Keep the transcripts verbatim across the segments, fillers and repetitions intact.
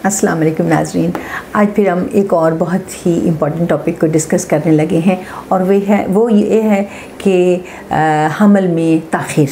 अस्सलाम वालेकुम नाज़रीन, आज फिर हम एक और बहुत ही इम्पॉर्टेंट टॉपिक को डिस्कस करने लगे हैं और वह है वो ये है कि हमल में ताख़ीर।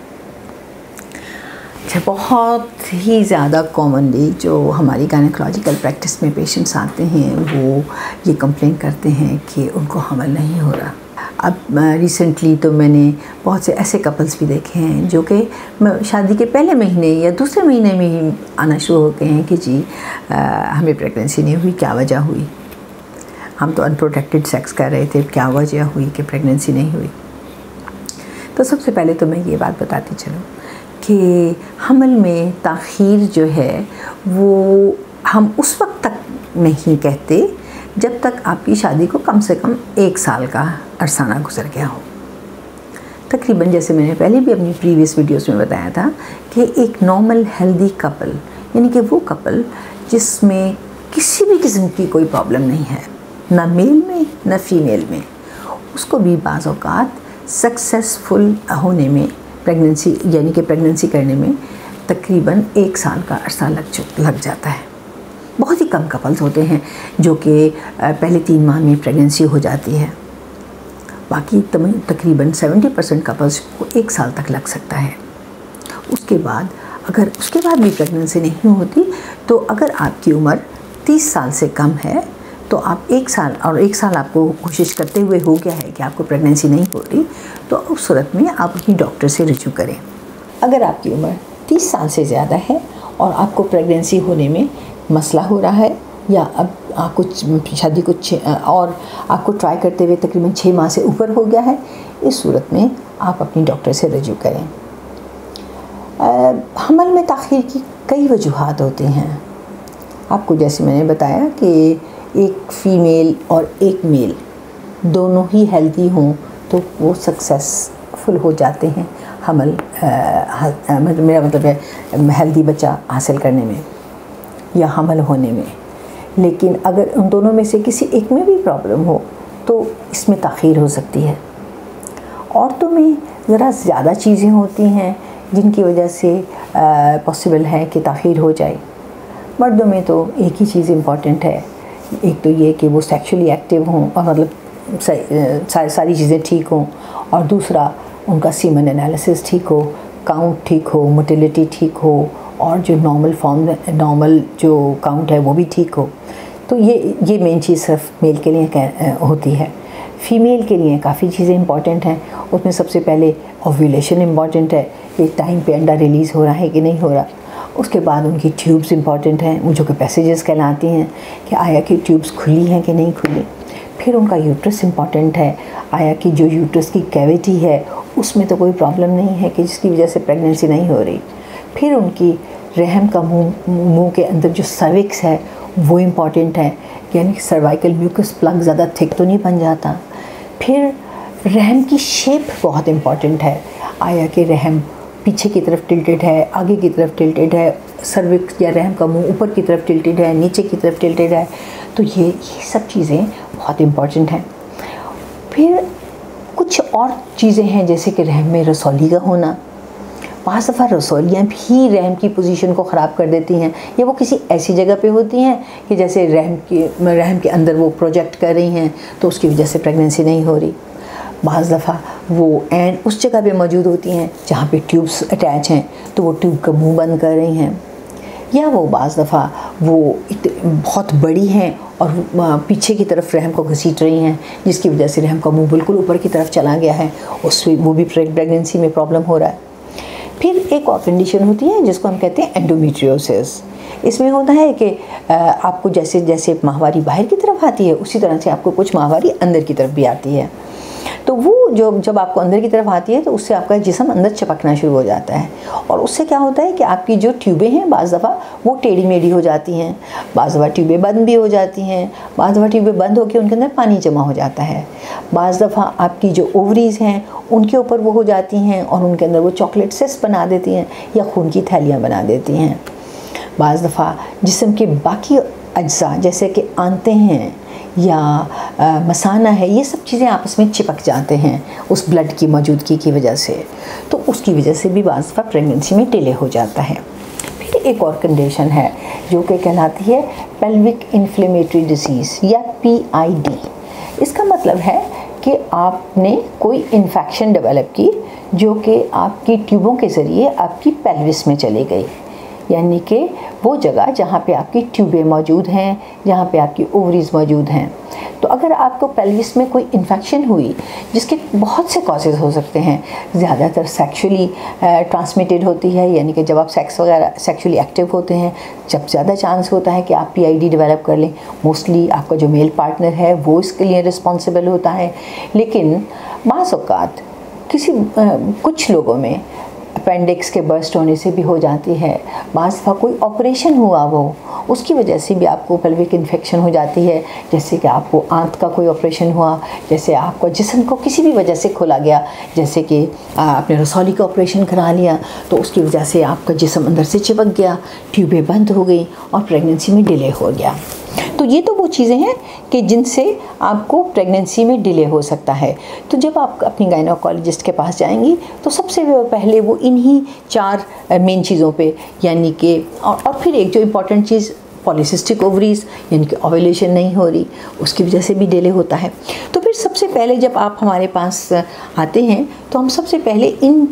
अच्छा, बहुत ही ज़्यादा कॉमनली जो हमारी गायनेकोलॉजिकल प्रैक्टिस में पेशेंट्स आते हैं वो ये कंप्लेन करते हैं कि उनको हमल नहीं हो रहा। अब रिसेंटली तो मैंने बहुत से ऐसे कपल्स भी देखे हैं जो कि शादी के पहले महीने या दूसरे महीने में ही आना शुरू हो गए हैं कि जी आ, हमें प्रेगनेंसी नहीं हुई, क्या वजह हुई। हम तो अनप्रोटेक्टेड सेक्स कर रहे थे, क्या वजह हुई कि प्रेगनेंसी नहीं हुई। तो सबसे पहले तो मैं ये बात बताती चलूँ कि हमल में ताख़ीर जो है वो हम उस वक्त तक नहीं कहते जब तक आपकी शादी को कम से कम एक साल का अरसाना गुजर गया हो। तकरीबन जैसे मैंने पहले भी अपनी प्रीवियस वीडियोस में बताया था कि एक नॉर्मल हेल्दी कपल, यानी कि वो कपल जिसमें किसी भी किस्म की कोई प्रॉब्लम नहीं है, ना मेल में ना फीमेल में, उसको भी बाज़ औक़ात सक्सेसफुल होने में, प्रेगनेंसी यानी कि प्रेगनेंसी करने में तकरीबन एक साल का अरसा लग लग जाता है। बहुत ही कम कपल्स होते हैं जो कि पहले तीन माह में प्रेगनेंसी हो जाती है। बाकी तकरीबन सत्तर परसेंट कपल्स को एक साल तक लग सकता है। उसके बाद अगर उसके बाद भी प्रेगनेंसी नहीं होती तो अगर आपकी उम्र तीस साल से कम है तो आप एक साल और एक साल आपको कोशिश करते हुए हो गया है कि आपको प्रेगनेंसी नहीं हो रही, तो उस सूरत में आप अपनी डॉक्टर से रिज्यू करें। अगर आपकी उम्र तीस साल से ज़्यादा है और आपको प्रेगनेंसी होने में मसला हो रहा है या अब आपको शादी को और आपको ट्राई करते हुए तकरीबन छः माह से ऊपर हो गया है, इस सूरत में आप अपनी डॉक्टर से रिज्यू करें। आ, हमल में ताख़ीर की कई वजूहात होती हैं। आपको जैसे मैंने बताया कि एक फ़ीमेल और एक मेल दोनों ही हेल्दी हों तो वो सक्सेसफुल हो जाते हैं हमल, मतलब मेरा मतलब है हेल्दी बच्चा हासिल करने में या हमल होने में। लेकिन अगर उन दोनों में से किसी एक में भी प्रॉब्लम हो तो इसमें ताख़ीर हो सकती है। औरतों में ज़रा ज़्यादा चीज़ें होती हैं जिनकी वजह से पॉसिबल है कि ताख़ीर हो जाए। मर्दों में तो एक ही चीज़ इम्पॉर्टेंट है, एक तो ये कि वो सेक्सुअली एक्टिव हों और मतलब सारी सारी चीज़ें ठीक हों, और दूसरा उनका सीमन एनालिसिस ठीक हो, काउंट ठीक हो, मोटिलिटी ठीक हो, और जो नॉर्मल फॉर्म नॉर्मल जो काउंट है वो भी ठीक हो। तो ये ये मेन चीज़ सिर्फ मेल के लिए होती है। फ़ीमेल के लिए काफ़ी चीज़ें इंपॉर्टेंट हैं। उसमें सबसे पहले ओव्यूलेशन इम्पॉर्टेंट है, ये टाइम पे अंडा रिलीज़ हो रहा है कि नहीं हो रहा। उसके बाद उनकी ट्यूब्स इम्पॉर्टेंट हैं, वो जो कि पैसेजेस कहलाती हैं कि आया कि ट्यूब्स खुली हैं कि नहीं खुली। फिर उनका यूट्रस इम्पॉर्टेंट है, आया कि जो यूट्रस की कैविटी है उसमें तो कोई प्रॉब्लम नहीं है कि जिसकी वजह से प्रेगनेंसी नहीं हो रही। फिर उनकी रहम का मुंह मुंह के अंदर जो सर्विक्स है वो इम्पॉर्टेंट है, यानी कि सर्वाइकल म्यूकस प्लग ज़्यादा थिक तो नहीं बन जाता। फिर रहम की शेप बहुत इम्पॉर्टेंट है, आया कि रहम पीछे की तरफ टिल्टेड है, आगे की तरफ टिल्टेड है, सर्विक्स या रहम का मुंह ऊपर की तरफ टिल्टेड है, नीचे की तरफ टिल्टेड है। तो ये ये सब चीज़ें बहुत इम्पॉर्टेंट हैं। फिर कुछ और चीज़ें हैं जैसे कि रहम में रसौली का होना। बाज़ दफ़ा रसौलियाँ भी रहम की पोजीशन को ख़राब कर देती हैं, या वो किसी ऐसी जगह पे होती हैं कि जैसे रहम की रहम के अंदर वो प्रोजेक्ट कर रही हैं तो उसकी वजह से प्रेगनेंसी नहीं हो रही। बाज़ दफ़ा वो एंड उस जगह पे मौजूद होती हैं जहाँ पे ट्यूब्स अटैच हैं तो वो ट्यूब का मुंह बंद कर रही हैं, या वो बाज़ दफ़ा वो बहुत बड़ी हैं और पीछे की तरफ रहम को घसीट रही हैं जिसकी वजह से रहम का मुंह बिल्कुल ऊपर की तरफ चला गया है, उससे वो भी प्रेगनेंसी में प्रॉब्लम हो रहा है। फिर एक और कंडीशन होती है जिसको हम कहते हैं एंडोमेट्रियोसिस। इसमें होता है कि आपको जैसे जैसे माहवारी बाहर की तरफ आती है उसी तरह से आपको कुछ माहवारी अंदर की तरफ भी आती है। तो वो जो जब आपको अंदर की तरफ आती है तो उससे आपका जिस्म अंदर चपकना शुरू हो जाता है, और उससे क्या होता है कि आपकी जो ट्यूबें हैं बाज़ दफ़ा वो टेढ़ी मेढ़ी हो जाती हैं, बाज़ दफ़ा ट्यूबें बंद भी हो जाती हैं, बाज़ दफ़ा ट्यूबें बंद होकर उनके अंदर पानी जमा हो जाता है, बाज़ दफ़ा आपकी जो ओवरीज़ हैं उनके ऊपर वो हो जाती हैं और उनके अंदर वो चॉकलेट सिस्ट बना देती हैं या खून की थैलियाँ बना देती हैं। बाज़ दफ़ा जिस्म के बाकी अज्जा जैसे कि आंतें हैं या आ, मसाना है, ये सब चीज़ें आपस में चिपक जाते हैं उस ब्लड की मौजूदगी की वजह से, तो उसकी वजह से भी बाज़ दफ़ा प्रेगनेंसी में डिले हो जाता है। फिर एक और कंडीशन है जो कि कहलाती है पेल्विक इन्फ्लेमेटरी डिसीज़ या पी आई डी। इसका मतलब है कि आपने कोई इन्फेक्शन डेवलप की जो कि आपकी ट्यूबों के ज़रिए आपकी पेल्विस में चली गई, यानी कि वो जगह जहाँ पे आपकी ट्यूबें मौजूद हैं, जहाँ पे आपकी ओवरीज मौजूद हैं। तो अगर आपको पेल्विस में कोई इन्फेक्शन हुई, जिसके बहुत से कॉजेज़ हो सकते हैं, ज़्यादातर सेक्सुअली ट्रांसमिटेड होती है, यानी कि जब आप सेक्स वगैरह सेक्सुअली एक्टिव होते हैं जब ज़्यादा चांस होता है कि आप पी आई डी डेवलप कर लें। मोस्टली आपका जो मेल पार्टनर है वो इसके लिए रिस्पॉन्सिबल होता है, लेकिन बाज़ औक़ात किसी आ, कुछ लोगों में अपेंडिक्स के बर्स्ट होने से भी हो जाती है। बाज़ दफ़ा कोई ऑपरेशन हुआ वो, उसकी वजह से भी आपको पेल्विक इन्फेक्शन हो जाती है। जैसे कि आपको आंत का कोई ऑपरेशन हुआ, जैसे आपको जिस्म को किसी भी वजह से खोला गया, जैसे कि आपने रसौली का ऑपरेशन करा लिया तो उसकी वजह से आपका जिस्म अंदर से चिपक गया, ट्यूबें बंद हो गई और प्रेगनेंसी में डिले हो गया। तो ये तो वो चीज़ें हैं कि जिनसे आपको प्रेगनेंसी में डिले हो सकता है। तो जब आप अपनी गायनोकोलॉजिस्ट के पास जाएंगी तो सबसे पहले वो इन्हीं चार मेन चीज़ों पे, यानी कि और, और फिर एक जो इम्पॉर्टेंट चीज़ पॉलीसिस्टिक ओवरीज, यानी कि ओव्यूलेशन नहीं हो रही, उसकी वजह से भी डिले होता है। तो फिर सबसे पहले जब आप हमारे पास आते हैं तो हम सबसे पहले इन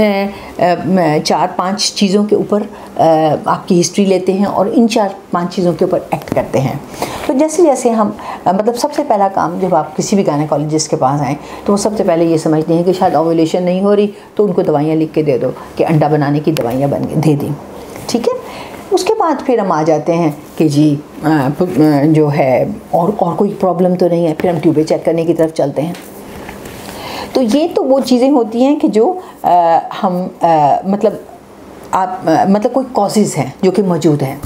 चार पांच चीज़ों के ऊपर आपकी हिस्ट्री लेते हैं और इन चार पांच चीज़ों के ऊपर एक्ट करते हैं। तो जैसे जैसे हम मतलब सबसे पहला काम जब आप किसी भी गायनेकोलॉजिस्ट के पास आएँ तो वो सबसे पहले ये समझते हैं कि शायद ओव्यूलेशन नहीं हो रही, तो उनको दवाइयाँ लिख के दे दो कि अंडा बनाने की दवाइयाँ बन दे दी, ठीक है। उसके बाद फिर हम आ जाते हैं कि जी आ, जो है और और कोई प्रॉब्लम तो नहीं है, फिर हम ट्यूबें चेक करने की तरफ चलते हैं। तो ये तो वो चीज़ें होती हैं कि जो आ, हम आ, मतलब आप आ, मतलब कोई कॉजेज़ हैं जो कि मौजूद हैं।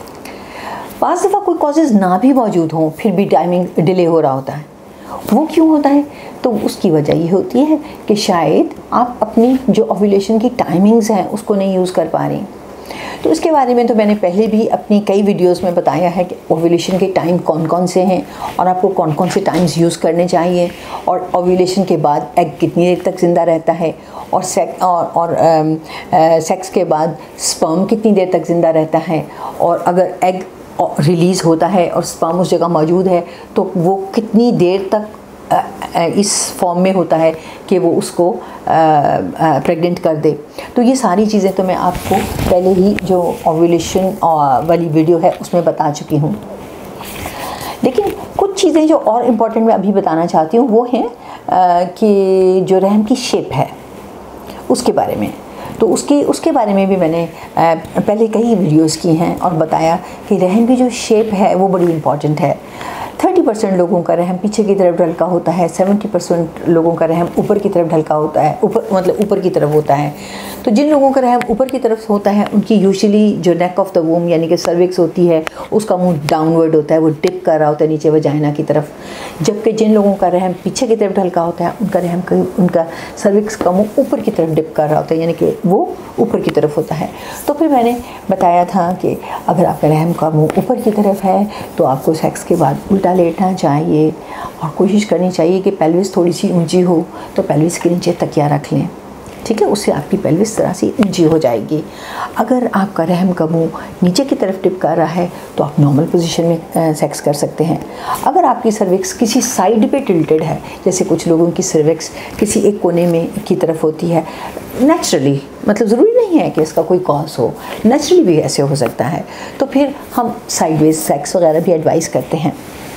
पाँच दफ़ा कोई कॉजेज़ ना भी मौजूद हों फिर भी टाइमिंग डिले हो रहा होता है। वो क्यों होता है? तो उसकी वजह ये होती है कि शायद आप अपनी जो ओव्यूलेशन की टाइमिंग्स हैं उसको नहीं यूज़ कर पा रही। तो इसके बारे में तो मैंने पहले भी अपनी कई वीडियोस में बताया है कि ओव्यूलेशन के टाइम कौन कौन से हैं और आपको कौन कौन से टाइम्स यूज़ करने चाहिए, और ओव्यूलेशन के बाद एग कितनी देर तक ज़िंदा रहता है, और सेक्स और, और आ, आ, सेक्स के बाद स्पर्म कितनी देर तक ज़िंदा रहता है, और अगर एग रिलीज़ होता है और स्पर्म उस जगह मौजूद है तो वो कितनी देर तक इस फॉर्म में होता है कि वो उसको प्रेग्नेंट कर दे। तो ये सारी चीज़ें तो मैं आपको पहले ही जो ओव्यूलेशन वाली वीडियो है उसमें बता चुकी हूँ। लेकिन कुछ चीज़ें जो और इम्पोर्टेंट मैं अभी बताना चाहती हूँ वो हैं कि जो रहम की शेप है उसके बारे में। तो उसके उसके बारे में भी मैंने पहले कई वीडियोस की हैं और बताया कि रहम की जो शेप है वो बड़ी इम्पॉर्टेंट है। थर्टी परसेंट लोगों का रहम पीछे की तरफ ढलका होता है, सेवेंटी परसेंट लोगों का रहम ऊपर की तरफ ढलका होता है, ऊपर मतलब ऊपर की तरफ होता है। तो जिन लोगों का रहम ऊपर की तरफ होता है उनकी यूजुअली जो नेक ऑफ द वूम यानी कि सर्विक्स होती है उसका मुंह डाउनवर्ड होता है, वो डिप कर रहा होता है नीचे वजाइना की तरफ। जबकि जिन लोगों का रहम पीछे की तरफ ढलका होता है उनका रहम उनका सर्विक्स का मुँह ऊपर की तरफ डिप कर रहा होता है, यानी कि वो ऊपर की तरफ होता है। तो फिर मैंने बताया था कि अगर आपका रहम का मुँह ऊपर की तरफ है तो आपको सेक्स के बाद उल्टा लेटना चाहिए और कोशिश करनी चाहिए कि पेल्विस थोड़ी सी ऊंची हो, तो पेल्विस के नीचे तकिया रख लें, ठीक है। उससे आपकी पेल्विस तरह से ऊंची हो जाएगी। अगर आपका रहम का मुँह नीचे की तरफ टिप कर रहा है तो आप नॉर्मल पोजीशन में सेक्स कर सकते हैं। अगर आपकी सर्विक्स किसी साइड पे टिल्टेड है, जैसे कुछ लोगों की सर्विक्स किसी एक कोने में की तरफ होती है नेचुरली, मतलब ज़रूरी नहीं है कि इसका कोई कॉज हो, नेचुरली भी ऐसे हो सकता है, तो फिर हम साइडवेज सेक्स वगैरह भी एडवाइस करते हैं।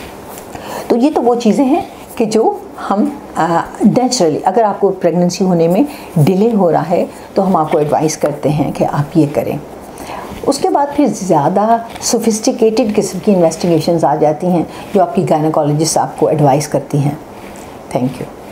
तो ये तो वो चीज़ें हैं कि जो हम नेचुरली अगर आपको प्रेगनेंसी होने में डिले हो रहा है तो हम आपको एडवाइस करते हैं कि आप ये करें। उसके बाद फिर ज़्यादा सोफिस्टिकेटेड किस्म की इन्वेस्टिगेशंस आ जाती हैं जो आपकी गायनेकोलॉजिस्ट आपको एडवाइस करती हैं। Thank you.